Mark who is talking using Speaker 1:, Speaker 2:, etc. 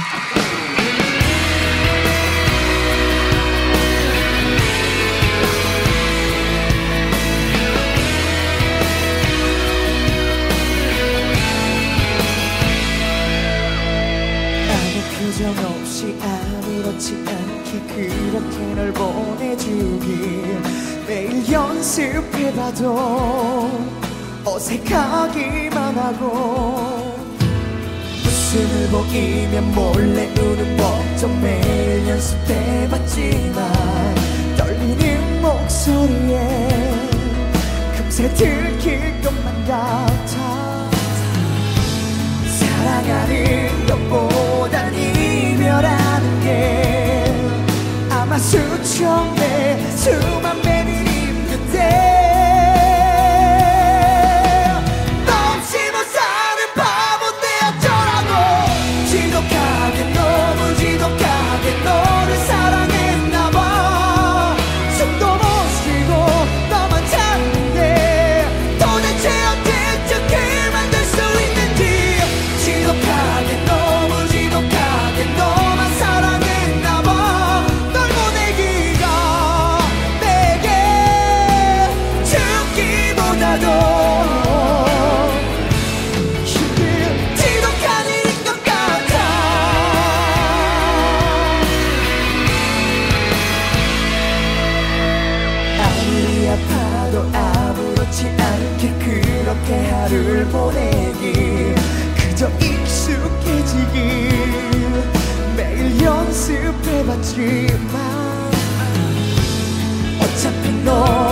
Speaker 1: 표정없이 아무렇지 않게 그렇게 널 보내주길 매일 연습해봐도 어색하기만 하고 웃음을 보이면 몰래 우는 법도 매일 연습해봤지만 떨리는 목소리에 금세 들킬 것만 같아. 사랑하는 것보단 이별하는 게 아마 수천 배 수만 배는 힘든데 너 없이 못 사는 바본데 어쩌라고. 지독하게 너무 지독하게 너를 사랑했나봐. 숨도 못 쉬고 너만 찾는데 도대체 언제쯤 그만둘 수 있는지. 지독하게 너무 지독하게 너만 사랑했나봐. 널 보내기가 내게 죽기보다도 지독한 일인 것 같아. 아무리 아파도 아무렇지 않게 그렇게 하루를 보내기 그저 익숙해지길 매일 연습해봤지만 어차피 너